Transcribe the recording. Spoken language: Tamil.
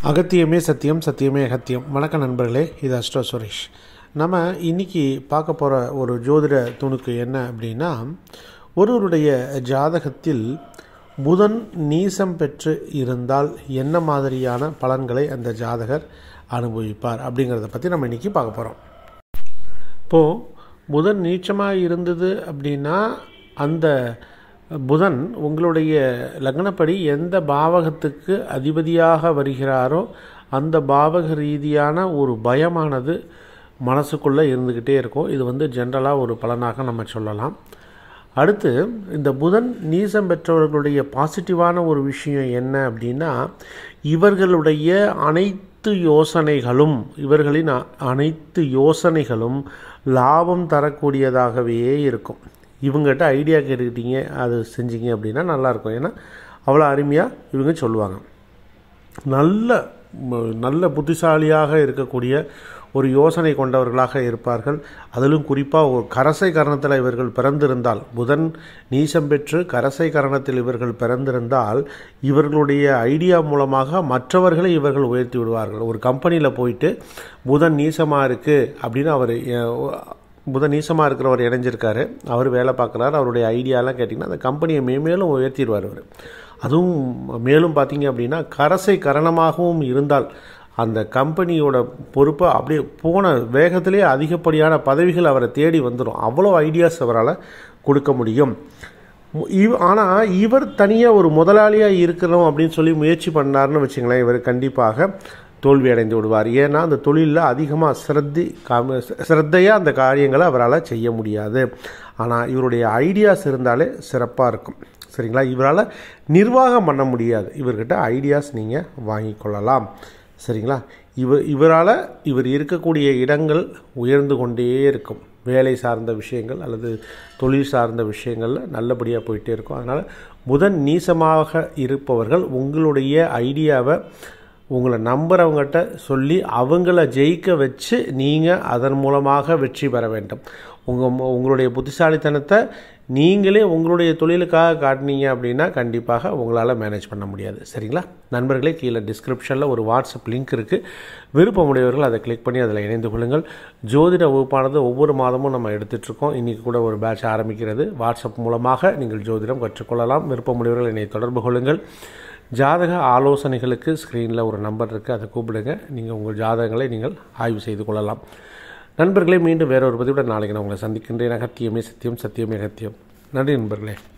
அகத்தியமே சத்தியம், சத்தியமே அகத்தியம். வணக்கம் நண்பர்களே, இது அஸ்ட்ரோ சுரேஷ். நம்ம இன்றைக்கி பார்க்க போகிற ஒரு ஜோதிட துணுக்கு என்ன அப்படின்னா, ஒருவருடைய ஜாதகத்தில் புதன் நீசம் பெற்று இருந்தால் என்ன மாதிரியான பலன்களை அந்த ஜாதகர் அனுபவிப்பார் அப்படிங்கிறத பற்றி நம்ம இன்றைக்கி பார்க்க போகிறோம். இப்போது புதன் நீச்சமாக இருந்தது அப்படின்னா, அந்த புதன் உங்களுடைய லக்னப்படி எந்த பாவகத்துக்கு அதிபதியாக வருகிறாரோ அந்த பாவக ரீதியான ஒரு பயமானது மனசுக்குள்ளே இருந்துக்கிட்டே இருக்கும். இது ஜென்ரலாக ஒரு பலனாக நம்ம சொல்லலாம். அடுத்து, இந்த புதன் நீசம் பெற்றவர்களுடைய பாசிட்டிவான ஒரு விஷயம் என்ன அப்படின்னா, இவர்களின் அனைத்து யோசனைகளும் லாபம் தரக்கூடியதாகவே இருக்கும். இவங்ககிட்ட ஐடியா கேட்டுக்கிட்டீங்க, அது செஞ்சீங்க அப்படின்னா நல்லாயிருக்கும். ஏன்னா அவ்வளோ அருமையாக இவங்க சொல்லுவாங்க. நல்ல புத்திசாலியாக இருக்கக்கூடிய ஒரு யோசனை கொண்டவர்களாக இருப்பார்கள். அதிலும் குறிப்பாக ஒரு கரசை கரணத்தில் இவர்கள் பிறந்திருந்தால், புதன் நீசம் பெற்று கரசை கரணத்தில் இவர்கள் பிறந்திருந்தால், இவர்களுடைய ஐடியா மூலமாக மற்றவர்களை இவர்கள் உயர்த்தி விடுவார்கள். ஒரு கம்பெனியில் போயிட்டு புதன் நீசமாக இருக்குது அப்படின்னு புதன் நீசமாக இருக்கிறவர் இணைஞ்சிருக்காரு, அவர் வேலை பார்க்குறாரு, அவருடைய ஐடியாலாம் கேட்டிங்கன்னா அந்த கம்பெனியை மேலும் உயர்த்திடுவார் அவர். அதுவும் மேலும் பார்த்தீங்க அப்படின்னா கரசை கரணமாகவும் இருந்தால் அந்த கம்பெனியோட பொறுப்பை அப்படியே போன வேகத்திலே அதிகப்படியான பதவிகள் அவரை தேடி வந்துடும். அவ்வளோ ஐடியாஸ் அவரால் கொடுக்க முடியும். ஆனால் இவர் தனியாக ஒரு முதலாளியாக இருக்கிறோம் அப்படின்னு சொல்லி முயற்சி பண்ணார்னு வச்சுங்களேன், இவர் கண்டிப்பாக தோல்வி அடைந்து விடுவார். ஏன்னா அந்த தொழிலில் அதிகமாக சிரத்தையாக அந்த காரியங்களை அவரால் செய்ய முடியாது. ஆனால் இவருடைய ஐடியாஸ் இருந்தாலே சிறப்பாக இருக்கும். சரிங்களா? இவரால் நிர்வாகம் பண்ண முடியாது, இவர்கிட்ட ஐடியாஸ் நீங்கள் வாங்கி கொள்ளலாம். சரிங்களா? இவர் இருக்கக்கூடிய இடங்கள் உயர்ந்து கொண்டே இருக்கும். வேலை சார்ந்த விஷயங்கள் அல்லது தொழில் சார்ந்த விஷயங்களில் நல்லபடியாக போயிட்டே இருக்கும். அதனால் புதன் நீசமாக இருப்பவர்கள் உங்களுடைய ஐடியாவை உங்களை நம்புகிறவங்ககிட்ட சொல்லி அவங்கள ஜெயிக்க வச்சு நீங்கள் அதன் மூலமாக வெற்றி பெற வேண்டும். உங்களுடைய புத்திசாலித்தனத்தை நீங்களே உங்களுடைய தொழிலுக்காக காட்டினீங்க அப்படின்னா கண்டிப்பாக உங்களால் மேனேஜ் பண்ண முடியாது. சரிங்களா நண்பர்களே? கீழே டிஸ்கிரிப்ஷனில் ஒரு வாட்ஸ்அப் லிங்க் இருக்குது. விருப்பமுடையவர்கள் அதை கிளிக் பண்ணி அதில் இணைந்து கொள்ளுங்கள். ஜோதிட வகுப்பானது ஒவ்வொரு மாதமும் நம்ம எடுத்துகிட்ருக்கோம். இன்றைக்கி கூட ஒரு பேட்ச் ஆரம்பிக்கிறது. வாட்ஸ்அப் மூலமாக நீங்கள் ஜோதிடம் கற்றுக்கொள்ளலாம். விருப்பமுடையவர்கள் என்னை தொடர்பு கொள்ளுங்கள். ஜாதக ஆலோசனைகளுக்கு ஸ்க்ரீனில் ஒரு நம்பர் இருக்குது, அதை கூப்பிடுங்க. நீங்கள் உங்கள் ஜாதகங்களை நீங்கள் ஆய்வு செய்து கொள்ளலாம். நண்பர்களே, மீண்டும் வேறொரு பதிவுடன் நாளைக்கு நான் உங்களை சந்திக்கின்றேன். அகத்தியமே சத்தியம், சத்தியமே அகத்தியம். நன்றி நண்பர்களே.